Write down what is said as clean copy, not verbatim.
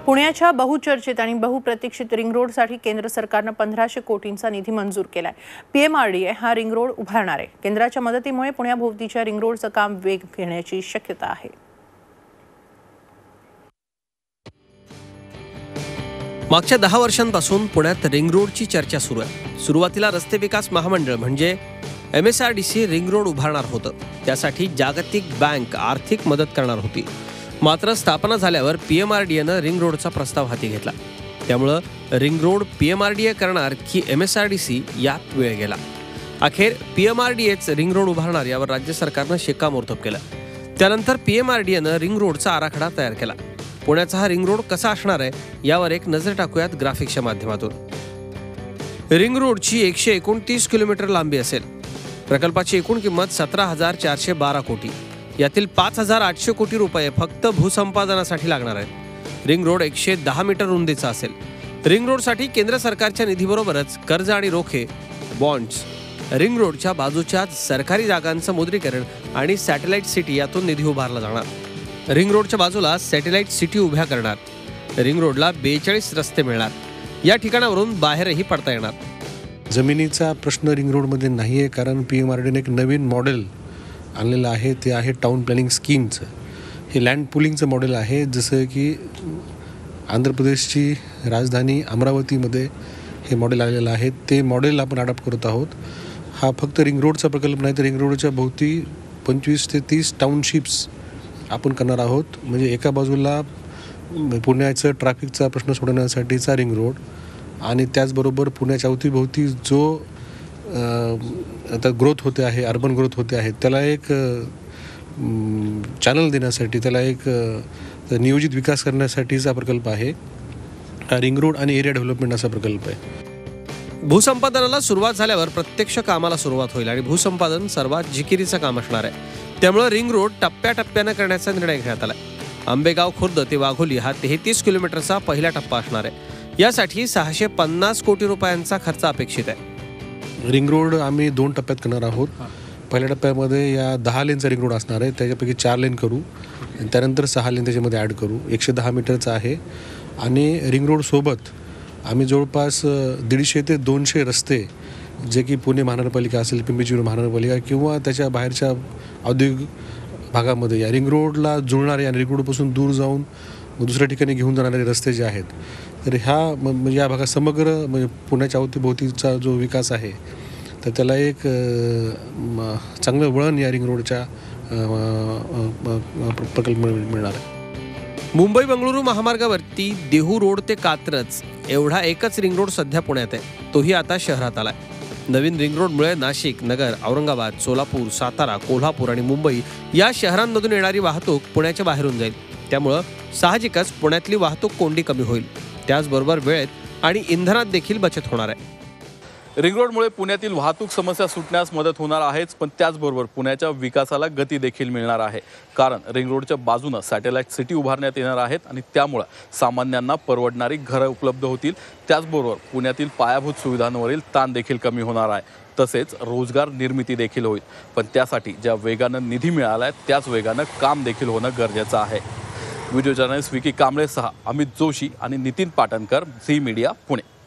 पुण्याच्या बहुचर्चित आणि बहुप्रतीक्षित रिंग रोडसाठी केंद्र सरकारने 1500 कोटींचा निधी मंजूर केलाय। पीएमआरडीए हा रिंग रोड उभारणार आहे। केंद्राच्या मदतीमुळे पुण्याभोवतीच्या रिंग रोडचं काम वेग घेण्याची शक्यता आहे। मागच्या 10 वर्षांपासून पुण्यात रिंग रोडची चर्चा सुरू आहे। सुरुवातीला रस्ते विकास महामंडळ म्हणजे MSRDC रिंग रोड उभारणार होतं। त्यासाठी जागतिक बँक आर्थिक मदत करणार होती। मात्र स्थापना झाल्यावर पीएमआरडीएनं रिंग रोडचा प्रस्ताव हाती घेतला। त्यामुळे रिंग रोड पीएमआरडीए करणार की MSRDC यात वेळ गेला। अखेर पीएमआरडीएच रिंग रोड उभारणार यावर राज्य सरकारनं शिक्कामोर्तब केलं। त्यानंतर पीएमआरडीएनं रिंग रोडचा आराखडा तयार केला। पुण्याचा हा रिंग रोड कसा असणार आहे यावर एक नजर टाकूयात ग्राफिक्सच्या माध्यमातून। रिंग रोडची 129 किलोमीटर लांबी असेल। प्रकल्पाची एकूण किंमत 17,412 कोटी। यातील 5,800 कोटी रुपये फक्त भूसंपादनासाठी लागणार आहेत। रिंग रोड 110 मीटर रुंदीचा असेल। रिंग रोडसाठी केंद्र सरकारच्या निधीबरोबरच कर्ज आणि रोखे, बॉन्ड्स, रिंग रोडच्या बाजूच्या सरकारी जागांचं मुद्रीकरण आणि सॅटेलाइट सिटी यातून निधी उभारला जाणार। रिंग रोडच्या बाजूला सॅटेलाइट सिटी उभ्या करणार। रिंग रोडला 42 रस्ते मिळणार। या ठिकाणावरून बाहेरही पडता येणार। जमिनीचा प्रश्न रिंग रोडमध्ये नाही आहे, कारण पीएमआरडीने एक नवीन मॉडेल आणलेलं आहे। ते आहे टाउन प्लॅनिंग स्कीमचं। हे लँड पुलिंगचं मॉडेल आहे। जसं की आंध्र प्रदेशची राजधानी अमरावतीमध्ये हे मॉडेल आलेलं आहे। ते मॉडेल आपण अडॉप्ट करत आहोत। हा फक्त रिंग रोडचा प्रकल्प नाही, तर रिंग रोडच्या भोवती 25 ते 30 टाउनशिप्स आपण करणार आहोत। म्हणजे एका बाजूला पुण्याचं ट्रॅफिकचा प्रश्न सोडवण्यासाठीचा रिंग रोड आणि त्याचबरोबर पुण्याच्या अवतीभोवती जो आता ग्रोथ होते आहे, अर्बन ग्रोथ होते आहे, त्याला एक चॅनल देण्यासाठी, त्याला एक नियोजित विकास करण्यासाठीचा प्रकल्प आहे। हा रिंग रोड आणि एरिया डेव्हलपमेंट असा प्रकल्प आहे। भूसंपादनाला सुरुवात झाल्यावर प्रत्यक्ष कामाला सुरुवात होईल आणि भूसंपादन सर्वात जिकिरीचं काम असणार आहे। त्यामुळे रिंग रोड टप्प्याटप्प्यानं करण्याचा निर्णय घेण्यात आला। आंबेगाव खुर्द ते वाघोली हा 33 किलोमीटरचा पहिला टप्पा असणार आहे। यासाठी 650 कोटी रुपयांचा खर्च अपेक्षित आहे। रिंग रोड आम्ही 2 टप्प्यात करणार आहोत। पहिल्या टप्प्यामध्ये या 10 लेनचा रिंग रोड असणार आहे। त्याच्यापैकी 4 लेन करू आणि त्यानंतर 6 लेन त्याच्यामध्ये ॲड करू। 110 मीटरचा आहे आणि रिंग रोडसोबत आम्ही जवळपास 150 ते 200 रस्ते, जे की पुणे महानगरपालिका असेल, पिंपरी-चिंचवड महानगरपालिका किंवा त्याच्या बाहेरच्या औद्योगिक भागामध्ये या रिंग रोडला जुळणारे आणि रिंग रोडपासून दूर जाऊन दुसऱ्या ठिकाणी घेऊन जाणारे रस्ते जे आहेत, तर म्हणजे या भागात समग्र म्हणजे पुण्याच्या अवतीभोवतीचा जो विकास आहे, तर त्याला एक चांगलं वळण या रिंग रोडच्या प्रकल्प मिळणार आहे। मुंबई बंगळुरू महामार्गावरती देहू रोड ते कात्रज एवढा एकच रिंग रोड सध्या पुण्यात आहे। तोही आता शहरात आलाय। नवीन रिंग रोडमुळे नाशिक, नगर, औरंगाबाद, सोलापूर, सातारा, कोल्हापूर आणि मुंबई या शहरांमधून येणारी वाहतूक पुण्याच्या बाहेरून जाईल। त्यामुळे साहजिकच पुण्यातली वाहतूक कोंडी कमी होईल। त्याचबरोबर वेळेत आणि इंधनात देखील बचत होणार आहे। रिंग रोडमुळे पुण्यातील वाहतूक समस्या सुटण्यास मदत होणार आहेच, पण त्याचबरोबर पुण्याच्या विकासाला गती देखील मिळणार आहे। कारण रिंग रोडच्या बाजूने सॅटेलाइट सिटी उभारण्यात येणार आहेत आणि त्यामुळे सामान्यांना परवडणारी घरं उपलब्ध होतील। त्याचबरोबर पुण्यातील पायाभूत सुविधांवरील ताण देखील कमी होणार आहे। तसेच रोजगार निर्मिती देखील होईल। पण त्यासाठी ज्या वेगाने निधी मिळाला आहे त्याच वेगाने काम देखील होणं गरजेचं आहे। व्हिडिओ जर्नलिस्ट विकी कांबळेसह अमित जोशी आणि नितीन पाटणकर, झी मीडिया, पुणे।